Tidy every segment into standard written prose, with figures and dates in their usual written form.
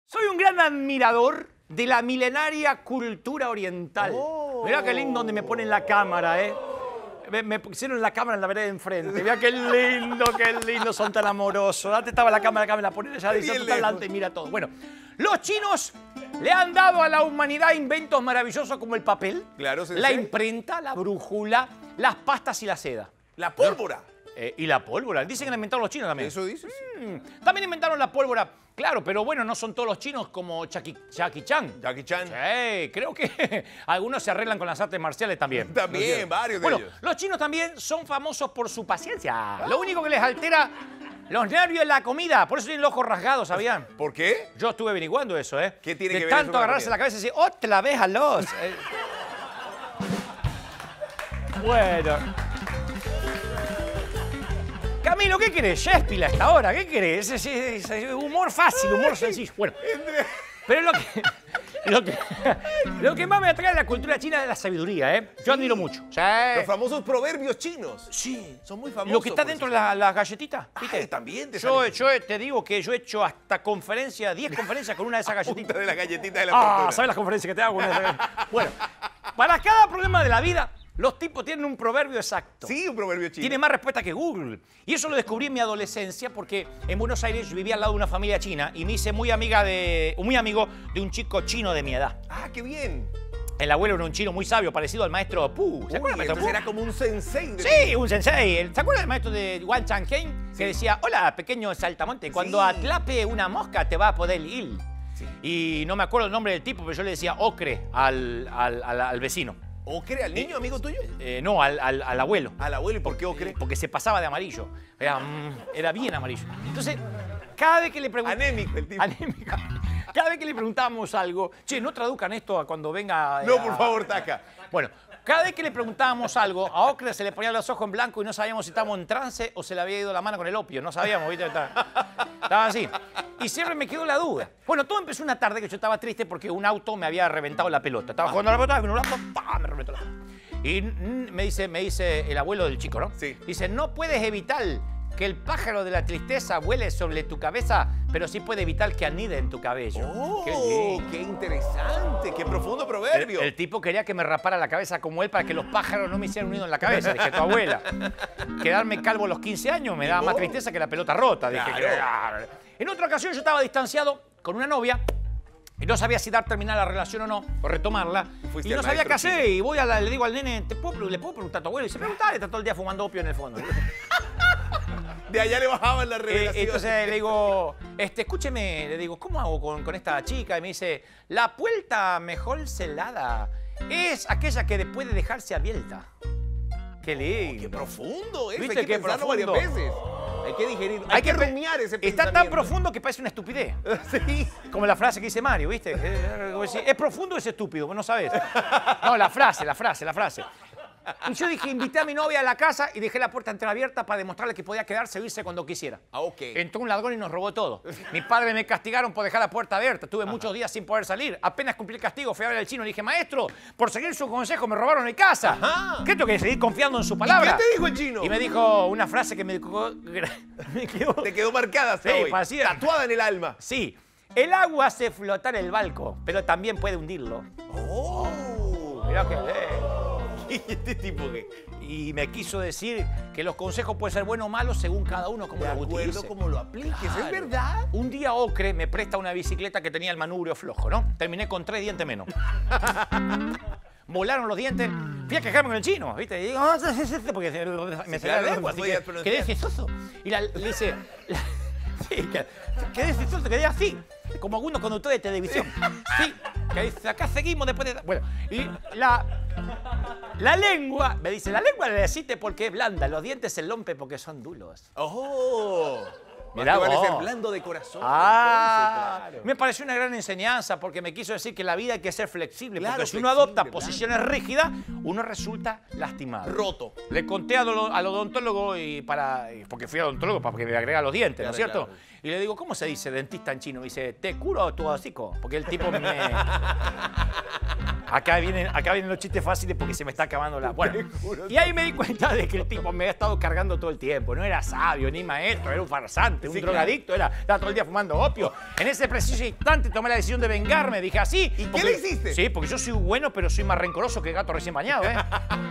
Soy un gran admirador de la milenaria cultura oriental. Mirá qué lindo donde me ponen la cámara, ¿eh? Me pusieron la cámara en la vereda de enfrente. Mirá qué lindo, son tan amorosos. Antes estaba la cámara, acá me la ponen allá, dice, tú estás adelante y mira todo. Bueno, los chinos le han dado a la humanidad inventos maravillosos como el papel, claro, la imprenta, la brújula, las pastas y la seda. La pólvora. Y la pólvora. Dicen que la inventaron los chinos también. Eso dices. También inventaron la pólvora. Claro, pero bueno, no son todos los chinos como Jackie Chan. Jackie Chan. Sí, creo que algunos se arreglan con las artes marciales también. También, varios de ellos. Bueno, los chinos también son famosos por su paciencia. Lo único que les altera los nervios es la comida. Por eso tienen los ojos rasgados, ¿sabían? ¿Por qué? Yo estuve averiguando eso, ¿eh? ¿Qué tiene de que ver eso tanto con la agarrarse comida? la cabeza y decir, otra vez a los. Bueno. Camilo, ¿qué querés? Shakespeare a esta hora, ¿qué querés? Es humor fácil, humor sencillo. Bueno, pero lo que más me atrae de la cultura china es la sabiduría, ¿eh? Yo admiro mucho. Sí. Los famosos proverbios chinos. Sí. Son muy famosos. Lo que está dentro de las galletitas, ¿viste? Ay, también te yo sale. te digo que yo he hecho hasta 10 conferencias con una de esas galletitas. Punta de la galletita de la fortuna. ¿Sabes las conferencias que te hago con esa? Bueno, para cada problema de la vida, los tipos tienen un proverbio exacto. Sí, un proverbio chino. Tiene más respuesta que Google. Y eso lo descubrí en mi adolescencia porque en Buenos Aires yo vivía al lado de una familia china y me hice muy amigo de un chico chino de mi edad. Ah, qué bien. El abuelo era un chino muy sabio, parecido al maestro Pu. ¿Se acuerdan del maestro Pu? Era como un sensei. Sí, un sensei. ¿Se acuerdan del maestro de Wang Changhen? Que decía, hola, pequeño saltamonte, cuando atrape una mosca te va a poder ir. Sí. Y no me acuerdo el nombre del tipo, pero yo le decía ocre al vecino. ¿Ocre al niño, amigo tuyo? No, al abuelo. Al abuelo, ¿y por qué ocre? Porque se pasaba de amarillo. Era bien amarillo. Entonces, cada vez que le preguntábamos... Anémico el tipo. Anémico. Cada vez que le preguntábamos algo... Che, no traduzcan esto a cuando venga... No, por favor, Taca. Bueno, cada vez que le preguntábamos algo, a Ocre se le ponían los ojos en blanco y no sabíamos si estábamos en trance o se le había ido la mano con el opio. No sabíamos, ¿viste? Estaba así. Y siempre me quedó la duda. Bueno, todo empezó una tarde que yo estaba triste porque un auto me había reventado la pelota. Estaba jugando a la pelota, vino un auto, ¡pam! Me reventó la pelota. Y me dice el abuelo del chico, ¿no? Sí. Dice, no puedes evitar que el pájaro de la tristeza vuele sobre tu cabeza, pero sí puede evitar que anide en tu cabello. ¡Oh! Qué ¡Qué interesante! ¡Qué profundo proverbio! El tipo quería que me rapara la cabeza como él para que los pájaros no me hicieran un nido en la cabeza. Dije, tu abuela. Quedarme calvo a los 15 años me daba más tristeza que la pelota rota. Dije, Claro. En otra ocasión yo estaba distanciado con una novia y no sabía si terminar la relación o no, o retomarla. Fuiste Y no al sabía qué maestro hacer. Y voy le digo al nene, ¿le puedo preguntar a tu abuelo? Y dice, preguntale, está todo el día fumando opio en el fondo. De allá le bajaban las revelaciones. Entonces le digo, escúcheme, le digo, ¿cómo hago con esta chica? Y me dice, la puerta mejor celada es aquella que puede dejarse abierta. Qué lindo. ¡Qué profundo! Hay ¿Viste que qué pensarlo profundo? varias veces. Hay que digerir, hay que rumiar ese pensamiento. Está tan profundo que parece una estupidez. Sí. Como la frase que dice Mario, ¿viste? ¿Es profundo o es estúpido? Vos no sabés. No, la frase. Y yo dije, invité a mi novia a la casa y dejé la puerta entreabierta para demostrarle que podía quedarse o irse cuando quisiera. Ah, ok. Entró un ladrón y nos robó todo. Mis padres me castigaron por dejar la puerta abierta. Tuve muchos días sin poder salir. Apenas cumplí el castigo, fui a ver al chino y le dije, maestro, por seguir su consejo me robaron mi casa. Ajá. ¿Qué tengo que seguir confiando en su palabra? ¿Qué te dijo el chino? Y me dijo una frase que me quedó... Te quedó marcada hasta Sí, hoy. parecía- Tatuada en el alma. Sí, el agua hace flotar el barco, pero también puede hundirlo. ¡Oh! Mirá que... ¿Y este tipo qué? Y me quiso decir que los consejos pueden ser buenos o malos según cada uno como De lo acuerdo utilice. como lo apliques. Claro. ¿Es verdad? Un día Ocre me presta una bicicleta que tenía el manubrio flojo, ¿no? Terminé con 3 dientes menos. Volaron los dientes. Fui a quejarme con el chino, ¿viste? Y digo, porque me salía la lengua, así podías que pronunciar. quedé cesoso. Y le dice... Sí, quedé cesoso, quedé así. Como algunos conductores de televisión. Sí, que dice, acá seguimos después de... Bueno, y la lengua, me dice, la lengua le deciste porque es blanda, los dientes se rompen porque son duros. ¡Oh! Mirá Más que vale vos. ser blando de corazón. Ah, entonces, claro. me pareció una gran enseñanza porque me quiso decir que en la vida hay que ser flexible, Claro, porque si uno flexible, adopta blando. posiciones rígidas, uno resulta lastimado. Roto. Le conté al odontólogo porque fui al odontólogo para que me agregara los dientes, ¿no es Claro, cierto? claro. Y le digo, ¿cómo se dice dentista en chino? Me dice, ¿te curo tu hocico? Porque el tipo me... Acá vienen los chistes fáciles porque se me está acabando la... Bueno, y ahí me di cuenta de que el tipo me había estado cargando todo el tiempo. No era sabio ni maestro, era un farsante, un drogadicto, estaba todo el día fumando opio. En ese preciso instante tomé la decisión de vengarme. Dije así. ¿Y qué le hiciste? Sí, porque yo soy bueno, pero soy más rencoroso que gato recién bañado, ¿eh?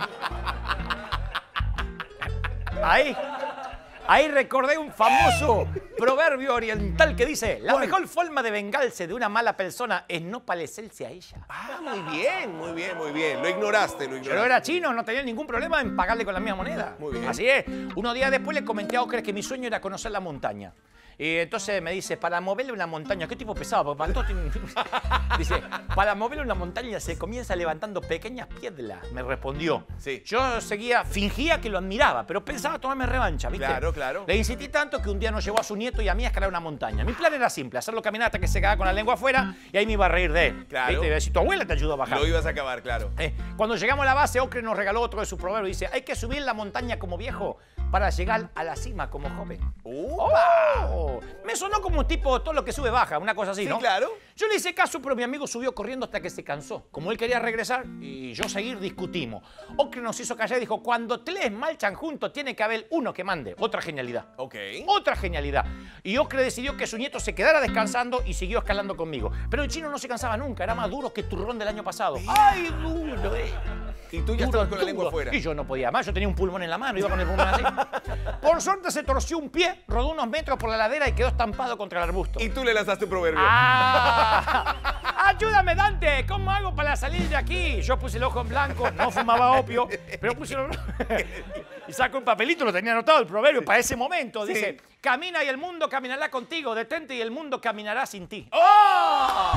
Ahí recordé un famoso proverbio oriental que dice: la mejor forma de vengarse de una mala persona es no parecerse a ella. Ah, muy bien, muy bien, muy bien. Lo ignoraste. Yo no era chino, no tenía ningún problema en pagarle con la misma moneda. Muy bien. Así es. Unos días después le comenté a Oscar que mi sueño era conocer la montaña. Y entonces me dice, para moverle una montaña, ¿qué tipo pesado? Dice, para moverle una montaña se comienza levantando pequeñas piedras, me respondió. Sí. Yo fingía que lo admiraba, pero pensaba tomarme revancha, ¿viste? Claro, claro. Le insistí tanto que un día nos llevó a su nieto y a mí a escalar una montaña. Mi plan era simple, hacerlo caminar hasta que se cagaba con la lengua afuera y ahí me iba a reír de él. Claro. ¿Viste? Y iba a decir, tu abuela te ayudó a bajar. Lo ibas a acabar, claro. Cuando llegamos a la base, Ocre nos regaló otro de sus proverbios. Dice, hay que subir la montaña como viejo para llegar a la cima como joven. ¡Oh! Me sonó como un tipo, todo lo que sube baja, una cosa así, ¿no? Sí, claro. Yo le hice caso, pero mi amigo subió corriendo hasta que se cansó. Como él quería regresar y yo seguir, discutimos. Ocre nos hizo callar y dijo, cuando tres marchan juntos, tiene que haber uno que mande. Otra genialidad. Ok. Otra genialidad. Y Ocre decidió que su nieto se quedara descansando y siguió escalando conmigo. Pero el chino no se cansaba nunca, era más duro que el turrón del año pasado. ¡Ay, duro, Y tú ya estabas con la lengua afuera. Y yo no podía más, yo tenía un pulmón en la mano, iba con el pulmón así. Por suerte se torció un pie, rodó unos metros por la ladera y quedó estampado contra el arbusto. Y tú le lanzaste un proverbio. ¡Ah! ¡Ayúdame, Dante! ¿Cómo hago para salir de aquí? Yo puse el ojo en blanco, no fumaba opio, pero puse el... Y saco un papelito, lo tenía anotado el proverbio para ese momento. Sí. Dice, camina y el mundo caminará contigo, detente y el mundo caminará sin ti. ¡Oh!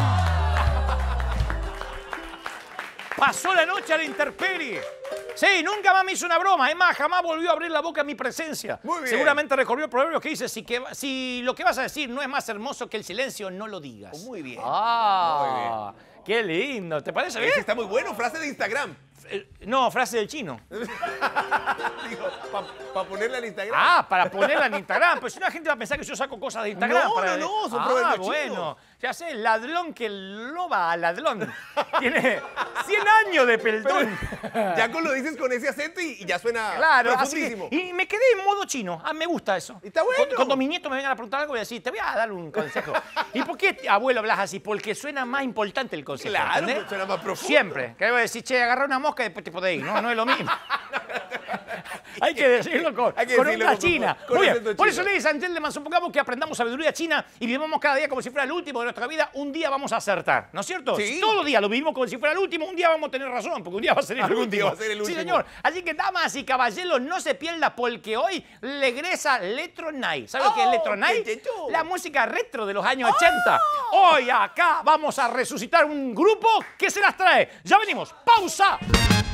Pasó la noche a la intemperie. Sí, nunca más me hizo una broma. Es más, jamás volvió a abrir la boca en mi presencia. Muy bien. Seguramente recorrió el proverbio que dice, si lo que vas a decir no es más hermoso que el silencio, no lo digas. Muy bien. Ah, muy bien. Qué lindo. ¿Te parece bien? Ese está muy bueno. Frase de Instagram. No, frase del chino. Digo, para ponerla en Instagram. Ah, para ponerla en Instagram. Pues si no, la gente va a pensar que yo saco cosas de Instagram. No, son proverbios bueno. chinos. Ya sé, ladrón que loba a ladrón. Tiene 100 años de pelotón. Ya lo dices con ese acento y ya suena Claro, profundísimo. así que, y me quedé en modo chino. Ah, me gusta eso. Está bueno. Cuando mis nietos me vengan a preguntar algo, voy a decir, te voy a dar un consejo. ¿Y por qué, abuelo, hablas así? Porque suena más importante el consejo. Claro, ¿entendés? pues suena más profundo. Siempre. Que voy a decir, che, agarra una mosca y después te podés ir. No, no es lo mismo. Hay que decirlo con una china. Muy bien. Por eso, ladies and gentlemen, supongamos que aprendamos sabiduría china y vivamos cada día como si fuera el último de nuestra vida. Un día vamos a acertar, ¿no es cierto? Sí. Todos los días lo vivimos como si fuera el último. Un día vamos a tener razón, porque un día va a ser el Algún último. día va a ser el último. Sí, señor. Así que, damas y caballeros, no se pierda porque hoy regresa Electro Night. ¿Sabe lo que es Electro Night? La música retro de los años 80. Hoy acá vamos a resucitar un grupo que se las trae. Ya venimos. ¡Pausa!